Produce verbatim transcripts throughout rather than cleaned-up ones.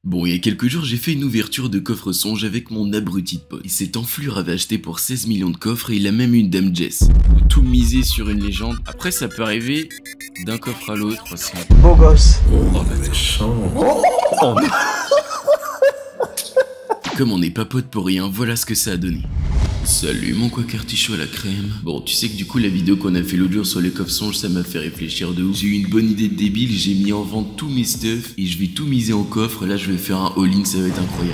Bon, il y a quelques jours, j'ai fait une ouverture de coffre songe avec mon abruti de pote. Et cet enflure avait acheté pour seize millions de coffres et il a même une Dame Jess. Faut tout miser sur une légende. Après, ça peut arriver d'un coffre à l'autre. Beau gosse. Oh, bah méchant. Oh, comme on n'est pas potes pour rien, voilà ce que ça a donné. Salut mon quaker tichou à la crème. Bon, tu sais que du coup la vidéo qu'on a fait l'autre jour sur les coffres songes, ça m'a fait réfléchir de ouf. J'ai eu une bonne idée de débile, j'ai mis en vente tous mes stuff et je vais tout miser en coffre. Là je vais faire un all-in, ça va être incroyable.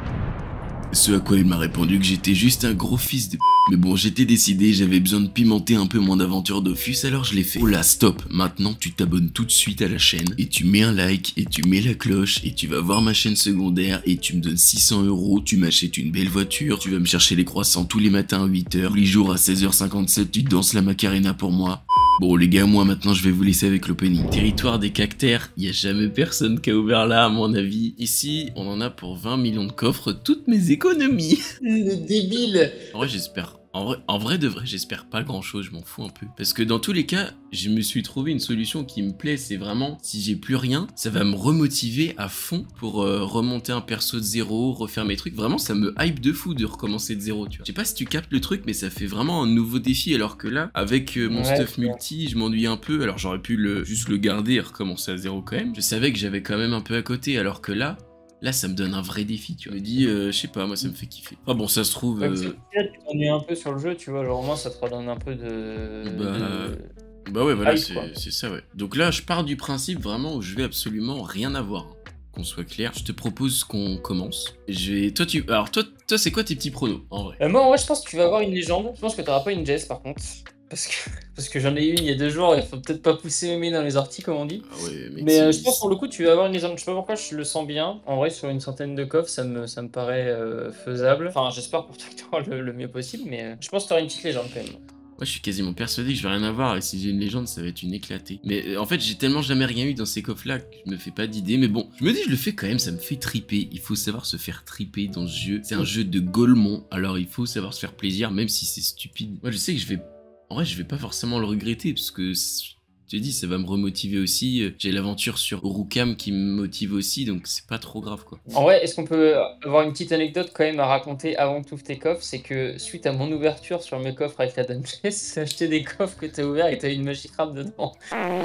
Ce à quoi il m'a répondu que j'étais juste un gros fils de p***. Mais bon, j'étais décidé, j'avais besoin de pimenter un peu mon aventure Dofus, alors je l'ai fait. Oh là, stop. Maintenant, tu t'abonnes tout de suite à la chaîne, et tu mets un like, et tu mets la cloche, et tu vas voir ma chaîne secondaire, et tu me donnes six cents euros, tu m'achètes une belle voiture, tu vas me chercher les croissants tous les matins à huit heures, tous les jours à seize heures cinquante-sept, tu danses la Macarena pour moi. Bon les gars, moi maintenant je vais vous laisser avec l'opening. Territoire des cactères, y a jamais personne qui a ouvert là à mon avis. Ici, on en a pour vingt millions de coffres, toutes mes économies. Le débile. En vrai j'espère. En vrai, en vrai de vrai, j'espère pas grand chose, je m'en fous un peu. Parce que dans tous les cas, je me suis trouvé une solution qui me plaît, c'est vraiment, si j'ai plus rien, ça va me remotiver à fond pour euh, remonter un perso de zéro, refaire mes trucs. Vraiment, ça me hype de fou de recommencer de zéro, tu vois. Je sais pas si tu captes le truc, mais ça fait vraiment un nouveau défi, alors que là, avec euh, mon ouais, stuff multi, je m'ennuie un peu. Alors j'aurais pu le, juste le garder et recommencer à zéro quand même. Je savais que j'avais quand même un peu à côté, alors que là, Là, ça me donne un vrai défi, tu vois. Je me dis, euh, je sais pas, moi, ça me fait kiffer. Ah bon, ça se trouve... Ouais, euh... tu t'ennuies un peu sur le jeu, tu vois, genre au moins, ça te redonne un peu de... Bah, de... bah ouais, voilà, c'est ça, ouais. Donc là, je pars du principe, vraiment, où je vais absolument rien avoir. Qu'on soit clair. Je te propose qu'on commence. Je vais... Toi, tu... Alors, toi, toi c'est quoi tes petits pronos, en vrai? euh, Moi, en vrai, je pense que tu vas avoir une légende. Je pense que t'auras pas une Jess, par contre. Parce que, parce que j'en ai eu une il y a deux jours, il faut peut-être pas pousser mes mains dans les orties, comme on dit. Ah ouais, mais mais euh, je pense pour le coup, tu vas avoir une légende. Je sais pas pourquoi, je le sens bien. En vrai, sur une centaine de coffres, ça me, ça me paraît euh, faisable. Enfin, j'espère pour toi que tu auras le, le mieux possible, mais euh, je pense que tu auras une petite légende quand même. Moi, je suis quasiment persuadé que je vais rien avoir, et si j'ai une légende, ça va être une éclatée. Mais euh, en fait, j'ai tellement jamais rien eu dans ces coffres-là que je me fais pas d'idée. Mais bon, je me dis, je le fais quand même, ça me fait triper. Il faut savoir se faire triper dans ce jeu. C'est un jeu de Golemont, alors il faut savoir se faire plaisir, même si c'est stupide. Moi, je sais que je vais... En vrai, je vais pas forcément le regretter, parce que... Je te dis, ça va me remotiver aussi. J'ai l'aventure sur Rukam qui me motive aussi, donc c'est pas trop grave, quoi. En vrai, est-ce qu'on peut avoir une petite anecdote quand même à raconter avant que tu ouvres tes coffres? C'est que suite à mon ouverture sur mes coffres avec la Dame Jess, j'ai acheté des coffres que t'as ouverts et t'as eu une Magic Crab dedans.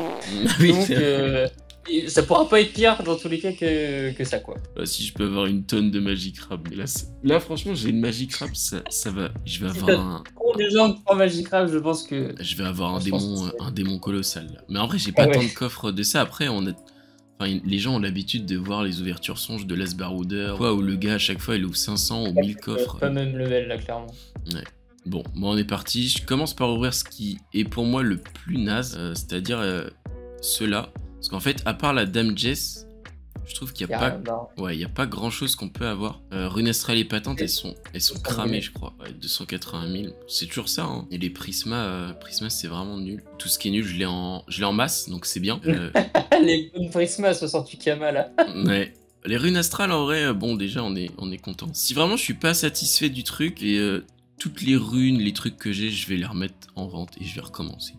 Oui, donc, euh, ça pourra pas être pire dans tous les cas que, que ça, quoi. Bah, si je peux avoir une tonne de Magic Crab, mais là, là franchement, j'ai une Magic Crab, ça, ça va. Je vais avoir un. Les gens de trois Magic Crab, je pense que. Je vais avoir un démon, un démon colossal. Là. Mais en vrai, j'ai pas ah, tant ouais. de coffres de ça. Après, on a. Enfin, les gens ont l'habitude de voir les ouvertures songes de Las Barouder, quoi, où le gars à chaque fois il ouvre cinq cents ou mille coffres. Pas même level là, clairement. Ouais. Bon, moi on est parti. Je commence par ouvrir ce qui est pour moi le plus naze, euh, c'est-à-dire euh, ceux-là. Parce qu'en fait, à part la Dame Jess, je trouve qu'il n'y a, a pas, ouais, il y a pas grand-chose qu'on peut avoir. Euh, Rune Astrale et patentes, elles sont, elles sont cramées, je crois. Ouais, deux cent quatre-vingt mille. C'est toujours ça. Hein. Et les Prisma, euh, Prisma, c'est vraiment nul. Tout ce qui est nul, je l'ai en, je l'ai en masse, donc c'est bien. Euh... les bonnes Prisma, soixante-huit kamas là. Ouais. Les runes astrales, en vrai, bon, déjà, on est, on est content. Si vraiment je suis pas satisfait du truc, et euh, toutes les runes, les trucs que j'ai, je vais les remettre en vente et je vais recommencer.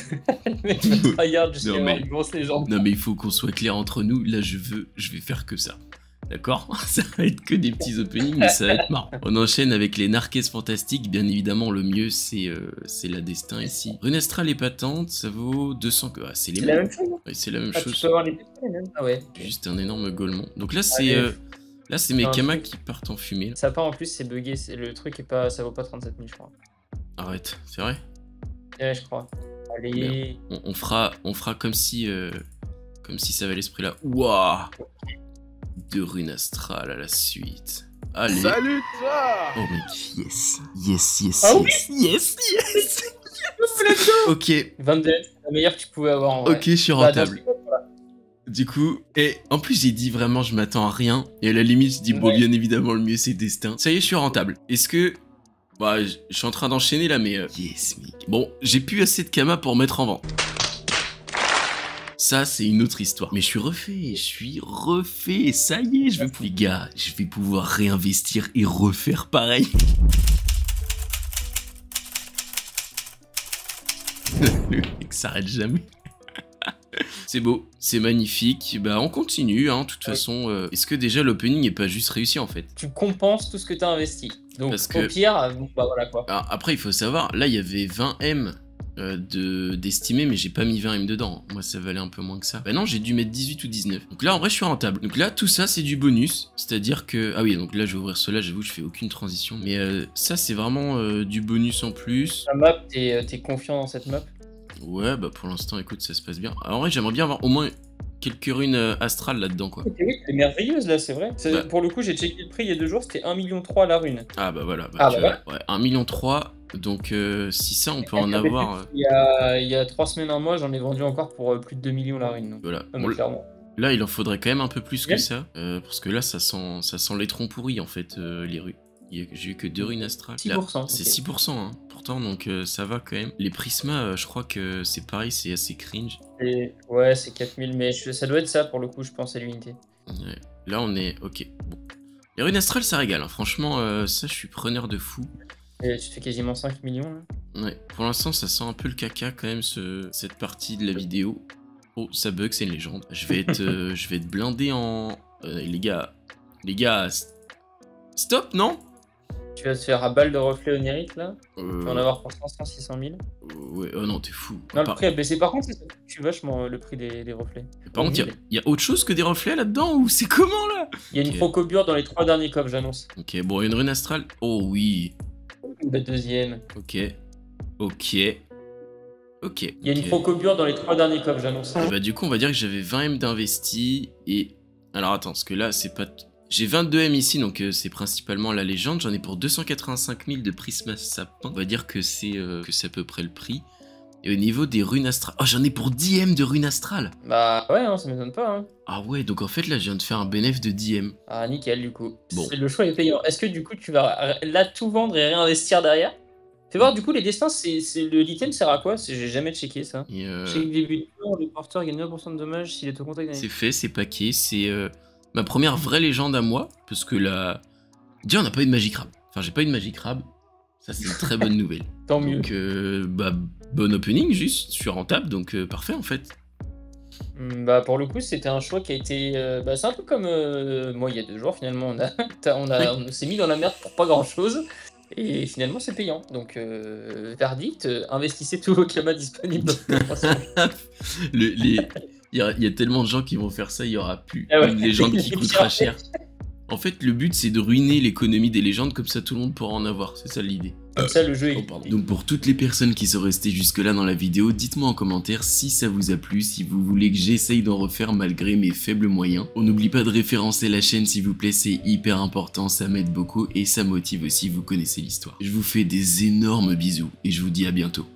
mais regarde, je non, mais... une grosse légende. Non mais il faut qu'on soit clair entre nous, là je veux, je vais faire que ça. D'accord? Ça va être que des petits openings, mais ça va être marrant. On enchaîne avec les Narques fantastiques, bien évidemment le mieux c'est euh, la Destin ici. Rune Astrale et patente, ça vaut deux cents... Ah, c'est les mêmes. la même chose. Ouais, c'est la même ah, chose. Tu peux avoir les mêmes. Ah ouais. Juste un énorme Golemont. Donc là c'est... Euh, là c'est mes kamas qui partent en fumée. Ça part en plus, c'est bugué, le truc est pas... ça vaut pas trente-sept mille je crois. Arrête, c'est vrai? Ouais je crois. Allez. On, on, fera, on fera comme si, euh, comme si ça avait l'esprit là. Waouh! De Rune Astrale à la suite. Allez. Salut toi! Oh mec, yes, yes, yes, oh, yes, oui yes, yes, yes. Ok. vingt-deux, la meilleure que tu pouvais avoir en vrai. Ok, je suis rentable. Bah, du coup, et en plus j'ai dit vraiment je m'attends à rien. Et à la limite je dis ouais. Bon bien évidemment le mieux c'est Destin. Ça y est, je suis rentable. Est-ce que... Bah, je suis en train d'enchaîner là, mais... Euh... Yes, mec. Bon, j'ai plus assez de kamas pour mettre en vente. Ça, c'est une autre histoire. Mais je suis refait, je suis refait. Ça y est, je vais... Les gars, je vais pouvoir réinvestir et refaire pareil. Le mec s'arrête jamais. C'est beau, c'est magnifique. Bah on continue, hein. De toute Oui. façon, euh, est-ce que déjà l'opening est pas juste réussi en fait? Tu compenses tout ce que tu as investi. Donc Parce au que- pire, euh, bon, bah voilà quoi. Alors, après, il faut savoir, là il y avait vingt M euh, de d'estimé, mais j'ai pas mis vingt M dedans. Moi ça valait un peu moins que ça. Bah non, j'ai dû mettre dix-huit ou dix-neuf. Donc là en vrai je suis rentable. Donc là tout ça c'est du bonus. C'est-à-dire que... Ah oui, donc là je vais ouvrir cela, j'avoue je fais aucune transition. Mais euh, ça c'est vraiment euh, du bonus en plus. La map, t'es euh, t'es confiant dans cette map? Ouais, bah pour l'instant écoute ça se passe bien. Alors, en vrai j'aimerais bien avoir au moins quelques runes euh, astrales là-dedans quoi. Ok, oui, elle est merveilleuse là, c'est vrai. C'est- Bah. Pour le coup, j'ai checké le prix il y a deux jours, c'était un million trois la rune. Ah bah voilà, bah, Ah, tu bah vois, ouais, un million trois. Donc euh, si ça on peut Et en ça fait avoir... euh, plus- Il y a, il y a trois semaines, un mois, j'en ai vendu encore pour euh, plus de deux millions la rune. donc. Voilà. Ah, mais Bon, clairement. là, il en faudrait quand même un peu plus que Ouais. ça. euh, parce que là, ça sent, ça sent les troncs pourris, en fait, euh, les rues. Il y a- J'ai eu que deux runes astrales. six Là, pour cent, c'est ok. six pour cent, hein. Pourtant, donc euh, ça va quand même. Les prismas, euh, je crois que c'est pareil, c'est assez cringe. Et- Ouais, c'est quatre mille, mais je- ça doit être ça pour le coup, je pense, à l'unité. Ouais. Là, on est... Ok, bon. Les runes astrales, ça régale. hein. Franchement, euh, ça, je suis preneur de fou. Et tu te fais quasiment cinq millions là. Ouais. Pour l'instant, ça sent un peu le caca, quand même, ce... cette partie de la vidéo. Oh, ça bug, c'est une légende. Je vais être, euh, je vais être blindé en... Euh, les gars... Les gars... st- Stop, non? Tu vas te faire à balle de reflet onirique là. Tu Euh, vas en avoir pour cinq cents, six cent mille. euh, ouais, oh non, t'es fou. Non, Par, le prix a baissé. Par contre, ça fluctue vachement euh, le prix des, des reflets. par contre, il y, a autre chose que des reflets là-dedans ou c'est comment là? Il y a une Ok. Frocobure dans les trois derniers coffres, j'annonce. Ok, bon, une rune astrale. Oh oui. La deuxième. Ok. Ok. Ok. Il y a une ok. Frocobure dans les trois derniers coffres, j'annonce. Et bah, du coup, on va dire que j'avais vingt M d'investi et. Alors attends, parce que là, c'est pas. t- J'ai vingt-deux M ici, donc euh, c'est principalement la légende. J'en ai pour deux cent quatre-vingt-cinq mille de prisma sapin. On va dire que c'est euh, que c'est à peu près le prix. Et au niveau des runes astrales. Oh, j'en ai pour dix M de runes astrales. Bah ouais, hein, ça m'étonne pas. Hein. Ah ouais, donc en fait, là, je viens de faire un bénéf de dix M. Ah nickel du coup. Bon. C'est- Le choix est payant. Est-ce que du coup tu vas là tout vendre et réinvestir derrière? Fais voir du coup les destins, c'est c'est- le l'item sert à quoi? C'est- J'ai jamais checké ça. Et euh, Chez le début de tour, le porteur gagne vingt pour cent de dommages s'il est au contact d'un c'est fait, c'est paquet. C'est euh, ma première vraie légende à moi. Parce que là. Déjà, on n'a pas eu de Magic Crabe. Enfin, j'ai pas eu de Magic Crabe. Ça, c'est une très bonne nouvelle. Tant mieux. Donc, euh, bah, bon opening, juste. Je suis rentable, donc euh, parfait en fait. Hmm, Bah pour le coup c'était un choix qui a été... euh, bah, c'est un peu comme euh, moi il y a deux jours finalement on, a, t'as- on, a, on s'est mis dans la merde pour pas grand chose et finalement c'est payant. Donc euh, verdict, euh, investissez tous vos kamas disponibles. Le, les... Il y, a, il y a tellement de gens qui vont faire ça, il y aura plus Ah ouais. une légende qui Les coûtera pirates. cher. En fait, le but c'est de ruiner l'économie des légendes, comme ça tout le monde pourra en avoir. C'est ça l'idée. Comme ça le jeu est... Oh, pardon. Donc pour toutes les personnes qui sont restées jusque là dans la vidéo, dites-moi en commentaire si ça vous a plu, si vous voulez que j'essaye d'en refaire malgré mes faibles moyens. On n'oublie pas de référencer la chaîne s'il vous plaît, c'est hyper important, ça m'aide beaucoup et ça motive aussi, vous connaissez l'histoire. Je vous fais des énormes bisous et je vous dis à bientôt.